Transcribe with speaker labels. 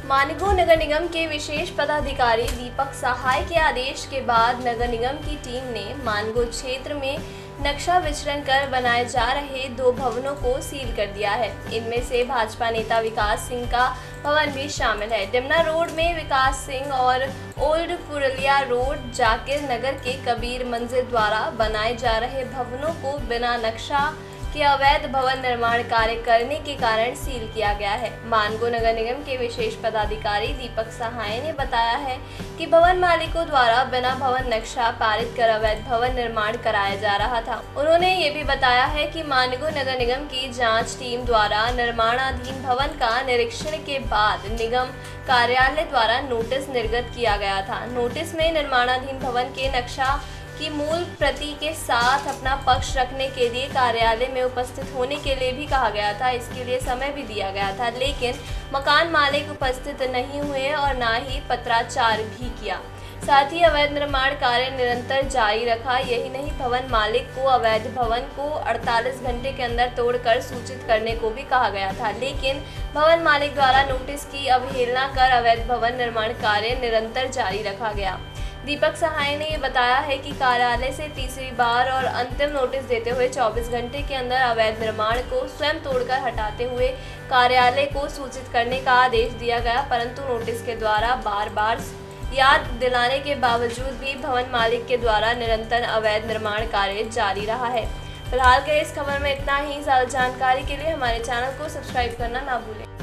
Speaker 1: मानगो नगर निगम के विशेष पदाधिकारी दीपक सहाय के आदेश के बाद नगर निगम की टीम ने मानगो क्षेत्र में नक्शा विचरण कर बनाए जा रहे 2 भवनों को सील कर दिया है। इनमें से भाजपा नेता विकास सिंह का भवन भी शामिल है। डिमना रोड में विकास सिंह और ओल्ड पुरलिया रोड जाकिर नगर के कबीर मंजिल द्वारा बनाए जा रहे भवनों को बिना नक्शा के अवैध भवन निर्माण कार्य करने के कारण सील किया गया है। मानगो नगर निगम के विशेष पदाधिकारी दीपक सहाय ने बताया है कि भवन मालिकों द्वारा बिना भवन नक्शा पारित कर अवैध भवन निर्माण कराया जा रहा था। उन्होंने ये भी बताया है कि मानगो नगर निगम की जांच टीम द्वारा निर्माणाधीन भवन का निरीक्षण के बाद निगम कार्यालय द्वारा नोटिस निर्गत किया गया था। नोटिस में निर्माणाधीन भवन के नक्शा की मूल प्रति के साथ अपना पक्ष रखने के लिए कार्यालय में उपस्थित होने के लिए भी कहा गया था। इसके लिए समय भी दिया गया था, लेकिन मकान मालिक उपस्थित नहीं हुए और ना ही पत्राचार भी किया। साथ ही अवैध निर्माण कार्य निरंतर जारी रखा। यही नहीं, भवन मालिक को अवैध भवन को 48 घंटे के अंदर तोड़कर सूचित करने को भी कहा गया था, लेकिन भवन मालिक द्वारा नोटिस की अवहेलना कर अवैध भवन निर्माण कार्य निरंतर जारी रखा गया। दीपक सहाय ने ये बताया है कि कार्यालय से तीसरी बार और अंतिम नोटिस देते हुए 24 घंटे के अंदर अवैध निर्माण को स्वयं तोड़कर हटाते हुए कार्यालय को सूचित करने का आदेश दिया गया, परंतु नोटिस के द्वारा बार बार याद दिलाने के बावजूद भी भवन मालिक के द्वारा निरंतर अवैध निर्माण कार्य जारी रहा है। फिलहाल के इस खबर में इतना ही। ज़्यादा जानकारी के लिए हमारे चैनल को सब्सक्राइब करना ना भूलें।